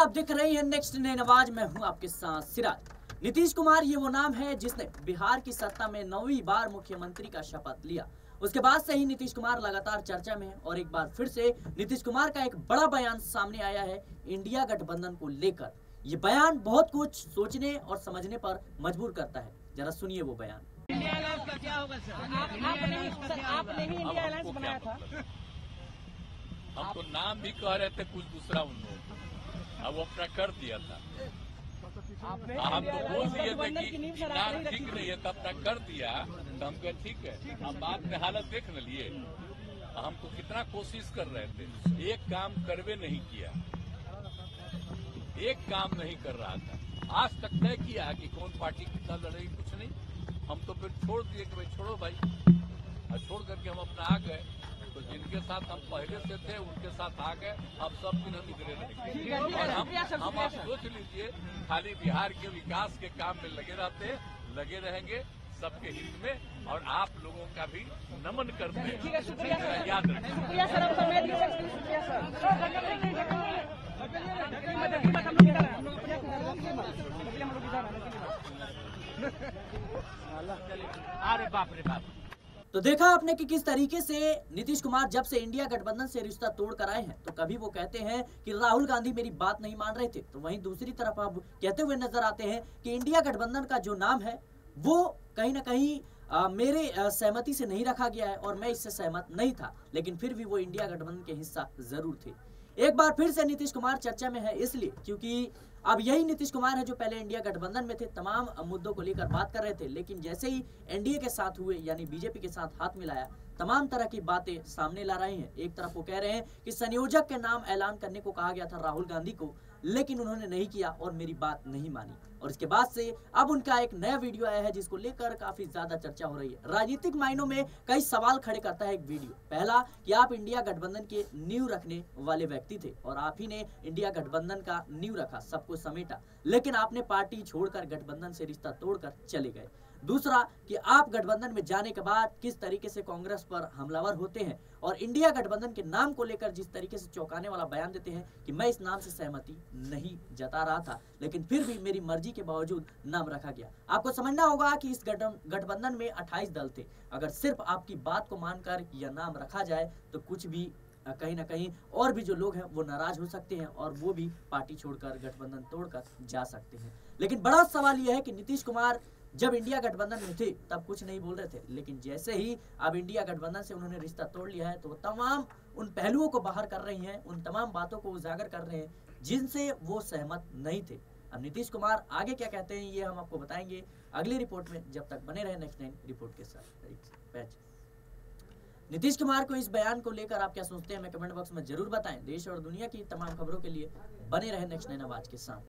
आप देख रहे हैं नेक्स्ट नई आवाज। मैं हूं आपके साथ सिराज। नीतीश कुमार ये वो नाम है जिसने बिहार की सत्ता में 9वीं बार मुख्यमंत्री का शपथ लिया। उसके बाद से ही नीतीश कुमार लगातार चर्चा में है और एक बार फिर से नीतीश कुमार का एक बड़ा बयान सामने आया है इंडिया गठबंधन को लेकर। ये बयान बहुत कुछ सोचने और समझने पर मजबूर करता है। जरा सुनिए वो बयान। इंडिया अलायंस का क्या होगा सर? आपने ही इंडिया अलायंस बनाया था। हम तो नाम भी कह रहे थे कुछ दूसरा उन लोगों, अब वो अपना कर दिया था। हम तो बोल दिए थे कि नाम ठीक नहीं है तो अपना कर दिया, तो हम कहे ठीक है। हम बाद में हालत देख न लिए। हम तो कितना कोशिश कर रहे थे, एक काम करवे नहीं किया, एक काम नहीं कर रहा था। आज तक तय किया कि कौन पार्टी कितना लड़ेगी, कुछ नहीं। हम तो फिर छोड़ दिए कि भाई छोड़ो भाई, और छोड़ करके हम अपना आ गए। तो जिनके साथ हम पहले से थे उनके साथ आ गए। अब सब दिन हम इधरे रहेंगे और हम आप सोच लीजिए खाली बिहार के विकास के काम में लगे रहेंगे सबके हित में, और आप लोगों का भी नमन करते हैं। याद रखें। अरे बाप रे बाप। तो देखा आपने कि किस तरीके से नीतीश कुमार जब से इंडिया गठबंधन से रिश्ता तोड़ कर आए हैं तो कभी वो कहते हैं कि राहुल गांधी मेरी बात नहीं मान रहे थे, तो वहीं दूसरी तरफ अब कहते हुए नजर आते हैं कि इंडिया गठबंधन का जो नाम है वो कहीं ना कहीं मेरे सहमति से नहीं रखा गया है और मैं इससे सहमत नहीं था, लेकिन फिर भी वो इंडिया गठबंधन के हिस्सा जरूर थे। एक बार फिर से नीतीश कुमार चर्चा में है इसलिए क्योंकि अब यही नीतीश कुमार है जो पहले इंडिया गठबंधन में थे, तमाम मुद्दों को लेकर बात कर रहे थे, लेकिन जैसे ही एनडीए के साथ हुए यानी बीजेपी के साथ हाथ मिलाया, तमाम तरह की बातें सामने ला रहे हैं। एक तरफ वो कह रहे हैं कि संयोजक के नाम ऐलान करने को कहा गया था राहुल गांधी को, लेकिन उन्होंने नहीं किया और मेरी बात नहीं मानी। और इसके बाद से अब उनका एक नया वीडियो आया है जिसको लेकर काफी ज्यादा चर्चा हो रही है। राजनीतिक मायनों में कई सवाल खड़े करता है एक वीडियो। पहला कि आप इंडिया गठबंधन के नींव रखने वाले व्यक्ति थे और आप ही ने इंडिया गठबंधन का नींव रखा, सबको समेटा, लेकिन आपने पार्टी छोड़कर गठबंधन से रिश्ता तोड़कर चले गए। दूसरा कि आप गठबंधन में जाने के बाद किस तरीके से कांग्रेस पर हमलावर होते हैं और इंडिया गठबंधन के नाम को लेकर जिस तरीके से चौंकाने वाला बयान देते हैं कि मैं इस नाम से सहमति नहीं जता रहा था, लेकिन फिर भी मेरी मर्जी के बावजूद नाम रखा गया। आपको समझना होगा कि इस गठबंधन में 28 दल थे। अगर सिर्फ आपकी बात को मानकर यह नाम रखा जाए तो कुछ भी कहीं ना कहीं और भी जो लोग हैं वो नाराज हो सकते हैं और वो भी पार्टी छोड़कर गठबंधन तोड़कर जा सकते हैं। लेकिन बड़ा सवाल यह है कि नीतीश कुमार जब इंडिया गठबंधन में थे तब कुछ नहीं बोल रहे थे, लेकिन जैसे ही अब इंडिया गठबंधन से उन्होंने रिश्ता तोड़ लिया है तो वो तमाम उन पहलुओं को बाहर कर रही हैं, उन तमाम बातों को उजागर कर रहे हैं जिनसे वो सहमत नहीं थे। अब नीतीश कुमार आगे क्या कहते हैं ये हम आपको बताएंगे अगली रिपोर्ट में। जब तक बने रहे नेक्स्ट 9 रिपोर्ट के साथ। नीतीश कुमार को इस बयान को लेकर आप क्या सोचते हैं हमें कमेंट बॉक्स में जरूर बताएं। देश और दुनिया की तमाम खबरों के लिए बने रहे नेक्स्ट 9 आवाज के साथ।